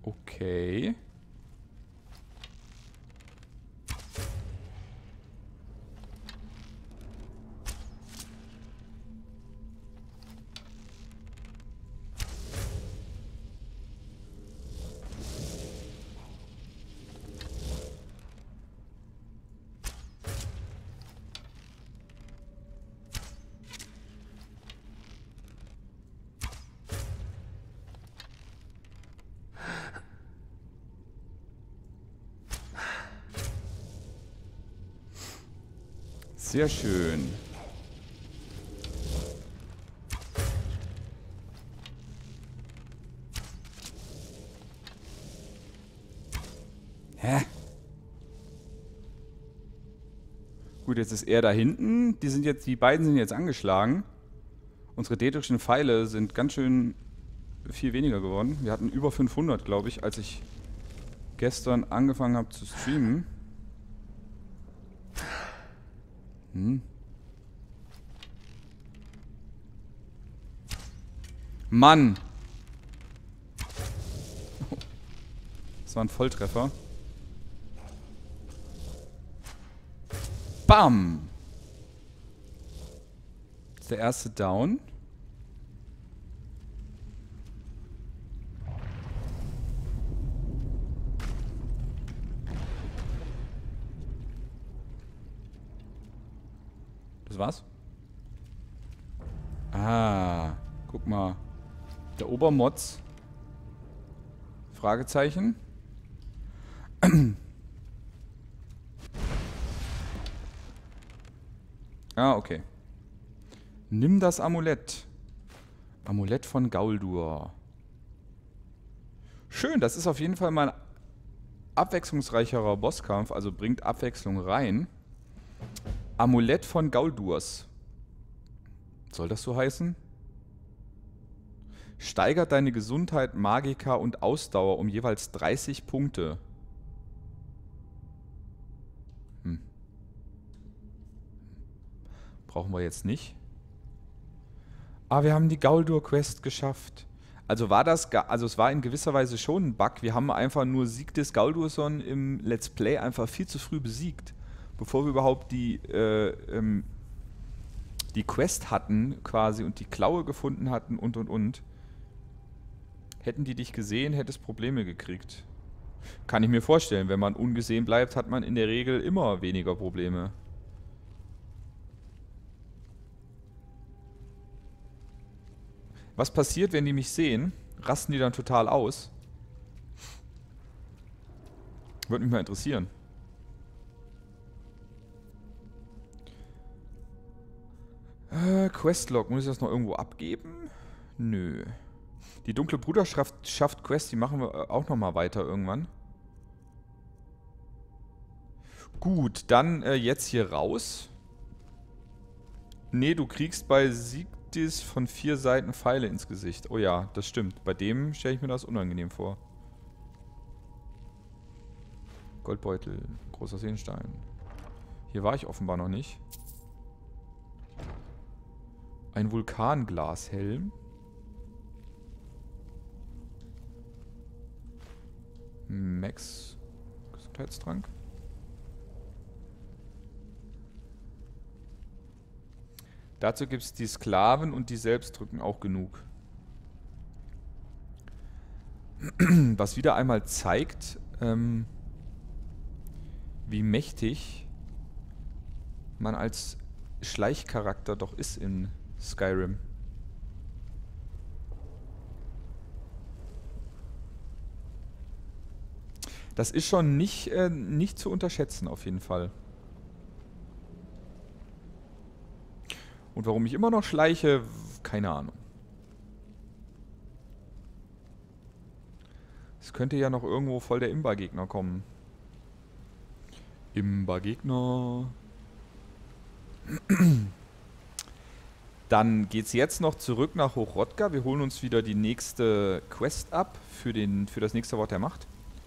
Okay. Sehr schön. Hä? Gut, jetzt ist er da hinten. Die beiden sind jetzt angeschlagen. Unsere dätrischen Pfeile sind ganz schön viel weniger geworden. Wir hatten über 500, glaube ich, als ich gestern angefangen habe zu streamen. Mann! Das war ein Volltreffer. Bam! Das ist der erste Down. Das war's? Ah, guck mal. Der Obermotz. Fragezeichen. Ah, okay. Nimm das Amulett. Amulett von Gauldur. Schön, das ist auf jeden Fall mal ein abwechslungsreicherer Bosskampf, also bringt Abwechslung rein. Amulett von Gauldur. Soll das so heißen? Steigert deine Gesundheit, Magika und Ausdauer um jeweils 30 Punkte. Brauchen wir jetzt nicht. Ah, wir haben die Gauldur-Quest geschafft. Also es war in gewisser Weise schon ein Bug. Wir haben einfach nur Sieg des Gauldursson im Let's Play einfach viel zu früh besiegt. Bevor wir überhaupt die Quest hatten quasi und die Klaue gefunden hatten und. Hätten die dich gesehen, hättest Probleme gekriegt. Kann ich mir vorstellen. Wenn man ungesehen bleibt, hat man in der Regel immer weniger Probleme. Was passiert, wenn die mich sehen? Rasten die dann total aus? Würde mich mal interessieren. Questlog, muss ich das noch irgendwo abgeben? Nö. Die dunkle Bruderschaft schafft Quest, die machen wir auch nochmal weiter irgendwann. Gut, dann jetzt hier raus. Nee, du kriegst bei Siegdis von 4 Seiten Pfeile ins Gesicht. Oh ja, das stimmt. Bei dem stelle ich mir das unangenehm vor. Goldbeutel, großer Seenstein. Hier war ich offenbar noch nicht. Ein Vulkanglashelm. Max Gesundheitstrank. Dazu gibt es die Sklaven und die Selbstdrücken auch genug. Was wieder einmal zeigt, wie mächtig man als Schleichcharakter doch ist in Skyrim. Das ist schon nicht zu unterschätzen, auf jeden Fall. Und warum ich immer noch schleiche, keine Ahnung. Es könnte ja noch irgendwo voll der Imba-Gegner kommen. Imba-Gegner. Dann geht's jetzt noch zurück nach Hochrodka. Wir holen uns wieder die nächste Quest ab für das nächste Wort der Macht.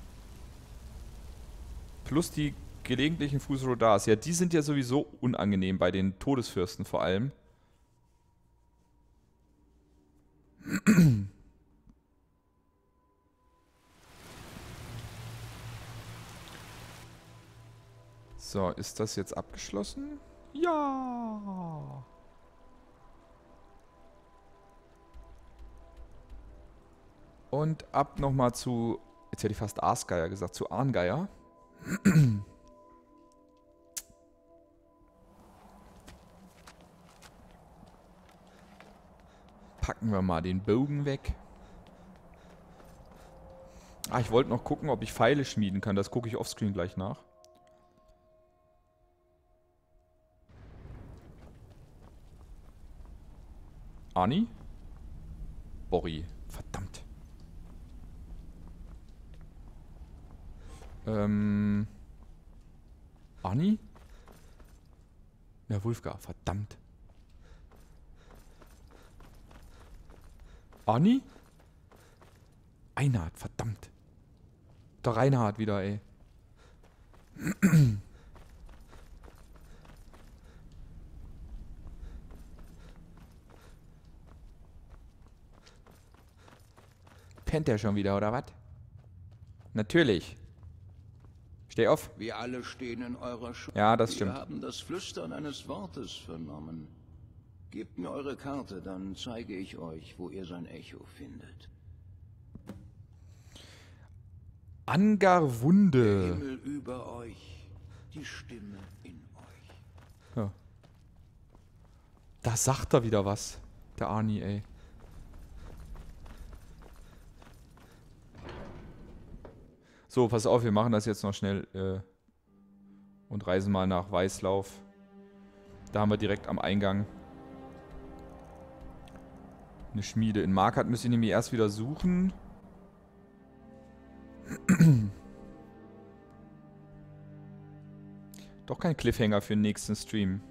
Plus die gelegentlichen Fusrodars. Ja, die sind ja sowieso unangenehm, bei den Todesfürsten vor allem. So, ist das jetzt abgeschlossen? Ja. Und ab nochmal zu, jetzt hätte ich fast Aasgeier gesagt, zu Arngeier. Packen wir mal den Bogen weg. Ah, ich wollte noch gucken, ob ich Pfeile schmieden kann. Das gucke ich offscreen gleich nach. Ani? Borri. Verdammt. Ani? Ja, Wulfgar. Verdammt. Ani? Einhard. Verdammt. Der Reinhard wieder, ey. Pennt der schon wieder, oder was? Natürlich. Steh auf. Wir alle stehen in eurer Schuld. Ja, das stimmt. Wir haben das Flüstern eines Wortes vernommen. Gebt mir eure Karte, dann zeige ich euch, wo ihr sein Echo findet. Angarwunde. Der Himmel über euch, die Stimme in euch. Ja. Da sagt er wieder was. Der Arni, ey. So, pass auf, wir machen das jetzt noch schnell und reisen mal nach Weißlauf. Da haben wir direkt am Eingang eine Schmiede. In Markart müsste ich nämlich erst wieder suchen. Doch kein Cliffhanger für den nächsten Stream.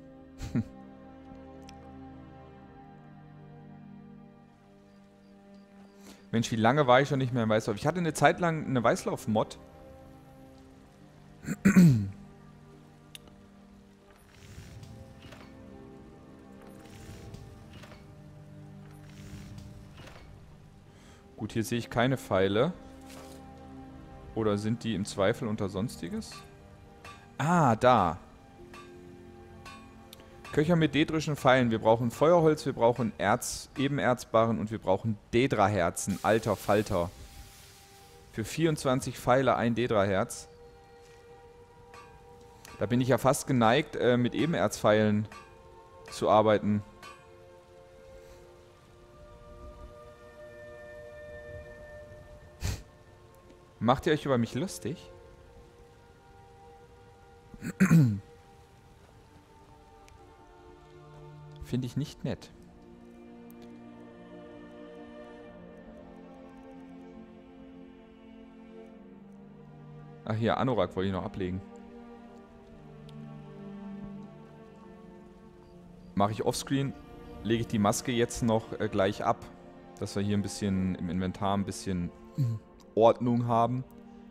Mensch, wie lange war ich schon nicht mehr in Weißlauf? Ich hatte eine Zeit lang eine Weißlauf-Mod. Gut, hier sehe ich keine Pfeile. Oder sind die im Zweifel unter Sonstiges? Ah, da. Köcher mit dedrischen Pfeilen. Wir brauchen Feuerholz, wir brauchen Ebenerzbarren und wir brauchen Dedra-Herzen. Alter Falter. Für 24 Pfeile ein Dedra-Herz. Da bin ich ja fast geneigt, mit Ebenerzpfeilen zu arbeiten. Macht ihr euch über mich lustig? Finde ich nicht nett. Ach hier, Anorak wollte ich noch ablegen. Mache ich offscreen, lege ich die Maske jetzt noch gleich ab, dass wir hier ein bisschen im Inventar ein bisschen Ordnung haben.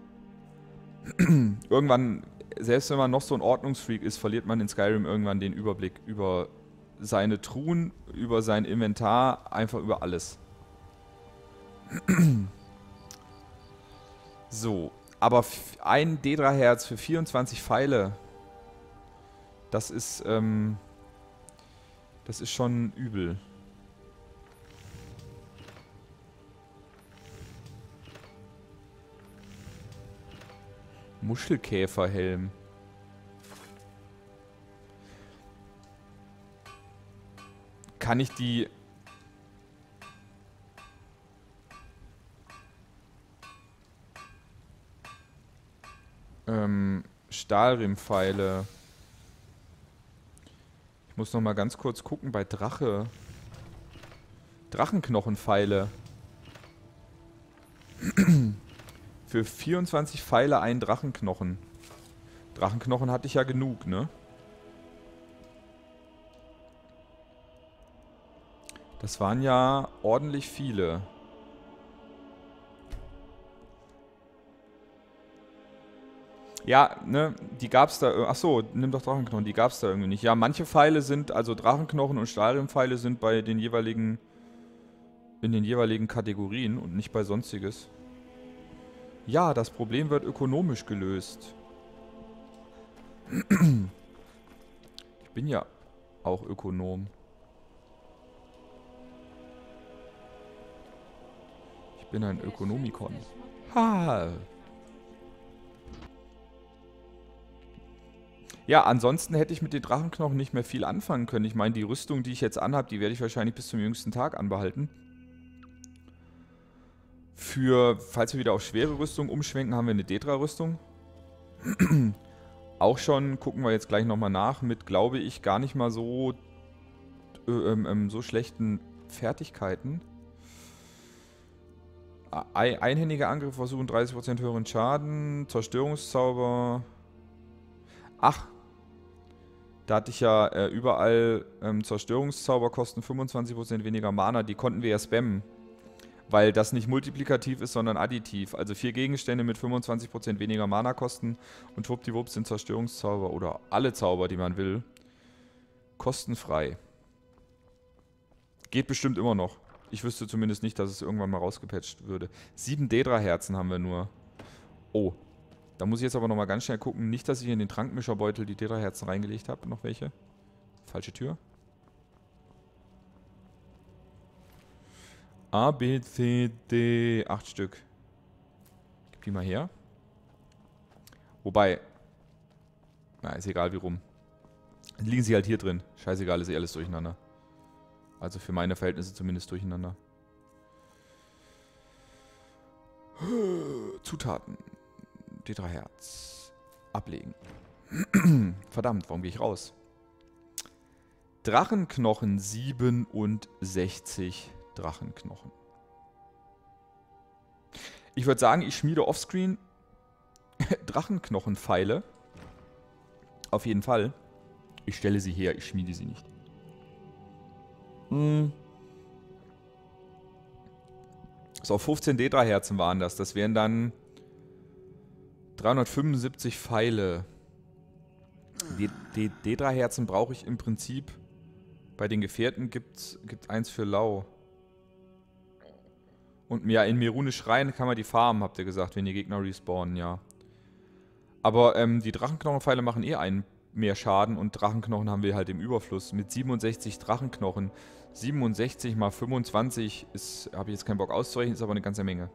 Irgendwann, selbst wenn man noch so ein Ordnungsfreak ist, verliert man in Skyrim irgendwann den Überblick über seine Truhen, über sein Inventar, einfach über alles. So, aber ein Dedra-Herz für 24 Pfeile, das ist schon übel. Muschelkäferhelm. Kann ich die... Stahlrimpfeile. Ich muss noch mal ganz kurz gucken bei Drache. Drachenknochenpfeile. Für 24 Pfeile ein Drachenknochen. Drachenknochen hatte ich ja genug, ne? Das waren ja ordentlich viele. Ja, ne, die gab's da... Achso, nimm doch Drachenknochen, die gab's da irgendwie nicht. Ja, manche Pfeile sind, also Drachenknochen und Stahlrimpfeile sind bei den jeweiligen... in den jeweiligen Kategorien und nicht bei Sonstiges. Ja, das Problem wird ökonomisch gelöst. Ich bin ja auch Ökonom. Ich bin ein Ökonomikon. Ha! Ja, ansonsten hätte ich mit den Drachenknochen nicht mehr viel anfangen können. Ich meine, die Rüstung, die ich jetzt anhabe, die werde ich wahrscheinlich bis zum jüngsten Tag anbehalten. Falls wir wieder auf schwere Rüstung umschwenken, haben wir eine Dedra-Rüstung. Auch schon, gucken wir jetzt gleich nochmal nach, mit, glaube ich, gar nicht mal so, so schlechten Fertigkeiten. Einhändiger Angriff versuchen 30% höheren Schaden, Zerstörungszauber. Ach, da hatte ich ja überall Zerstörungszauber, kosten 25% weniger Mana, die konnten wir ja spammen. Weil das nicht multiplikativ ist, sondern additiv. Also 4 Gegenstände mit 25% weniger Mana kosten und schwuppdiwupps sind Zerstörungszauber oder alle Zauber, die man will, kostenfrei. Geht bestimmt immer noch. Ich wüsste zumindest nicht, dass es irgendwann mal rausgepatcht würde. 7 Dedra-Herzen haben wir nur. Oh, da muss ich jetzt aber nochmal ganz schnell gucken. Nicht, dass ich in den Trankmischerbeutel die Dedra-Herzen reingelegt habe. Noch welche? Falsche Tür. A, B, C, D, 8 Stück. Gib die mal her. Wobei, na, ist egal wie rum. Liegen sie halt hier drin. Scheißegal, ist eh alles durcheinander. Also für meine Verhältnisse zumindest durcheinander. Zutaten. D3-Herz. Ablegen. Verdammt, warum gehe ich raus? Drachenknochen 67 Drachenknochen. Ich würde sagen, ich schmiede offscreen Drachenknochenpfeile. Auf jeden Fall. Ich stelle sie her, ich schmiede sie nicht. So, 15 Dedra-Herzen waren das. Das wären dann 375 Pfeile. Die Dedra-Herzen brauche ich im Prinzip. Bei den Gefährten gibt's eins für Lau. Und ja, in Merune Schrein kann man die farmen, habt ihr gesagt, wenn die Gegner respawnen, ja. Aber die Drachenknochenpfeile machen eh einen mehr Schaden und Drachenknochen haben wir halt im Überfluss. Mit 67 Drachenknochen. 67 mal 25 ist, habe ich jetzt keinen Bock auszurechnen, ist aber eine ganze Menge.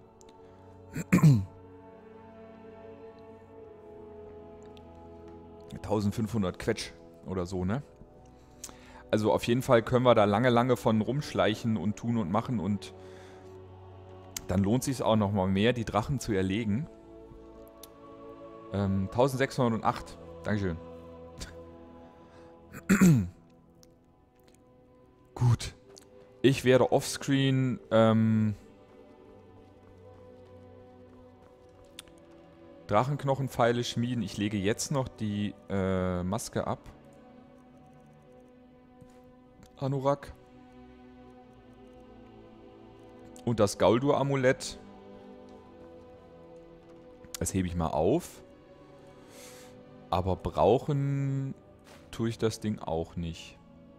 Mit 1500 Quetsch oder so, ne? Also auf jeden Fall können wir da lange von rumschleichen und tun und machen und dann lohnt es sich auch nochmal mehr, die Drachen zu erlegen. 1608. Dankeschön. Gut. Ich werde offscreen Drachenknochenpfeile schmieden. Ich lege jetzt noch die Maske ab. Anorak. Und das Gauldur-Amulett. Das hebe ich mal auf. Aber brauchen tue ich das Ding auch nicht.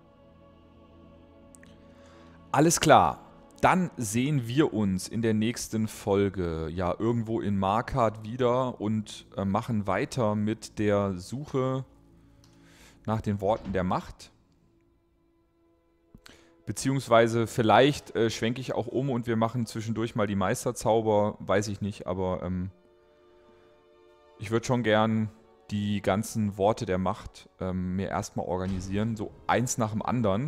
Alles klar. Dann sehen wir uns in der nächsten Folge ja irgendwo in Markarth wieder und machen weiter mit der Suche nach den Worten der Macht. Beziehungsweise vielleicht schwenke ich auch um und wir machen zwischendurch mal die Meisterzauber, weiß ich nicht, aber ich würde schon gern die ganzen Worte der Macht mir erstmal organisieren, so eins nach dem anderen.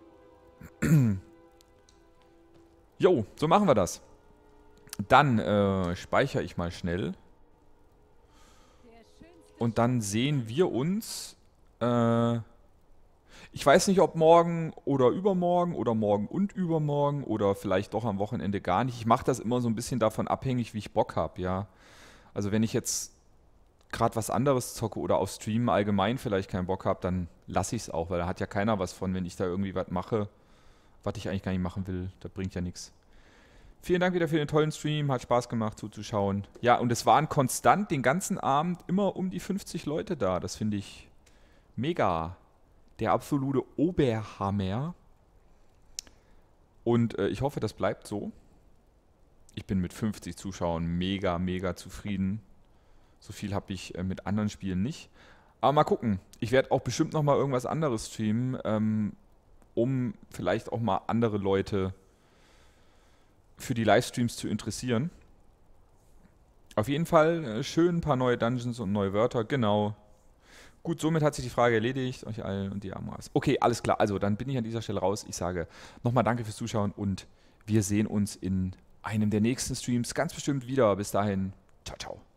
Jo, so machen wir das. Dann speichere ich mal schnell. Und dann sehen wir uns ich weiß nicht, ob morgen oder übermorgen oder morgen und übermorgen oder vielleicht doch am Wochenende gar nicht. Ich mache das immer so ein bisschen davon abhängig, wie ich Bock habe, ja. Also wenn ich jetzt gerade was anderes zocke oder auf Stream allgemein vielleicht keinen Bock habe, dann lasse ich es auch, weil da hat ja keiner was von, wenn ich da irgendwie was mache, was ich eigentlich gar nicht machen will. Das bringt ja nichts. Vielen Dank wieder für den tollen Stream, hat Spaß gemacht zuzuschauen. Ja, und es waren konstant den ganzen Abend immer um die 50 Leute da. Das finde ich mega. Der absolute Oberhammer. Und ich hoffe, das bleibt so. Ich bin mit 50 Zuschauern mega zufrieden. So viel habe ich mit anderen Spielen nicht. Aber mal gucken. Ich werde auch bestimmt noch mal irgendwas anderes streamen, um vielleicht auch mal andere Leute für die Livestreams zu interessieren. Auf jeden Fall schön ein paar neue Dungeons und neue Wörter, genau. Gut, somit hat sich die Frage erledigt, euch allen und die Amas. Okay, alles klar. Also, dann bin ich an dieser Stelle raus. Ich sage nochmal danke fürs Zuschauen und wir sehen uns in einem der nächsten Streams ganz bestimmt wieder. Bis dahin, ciao, ciao.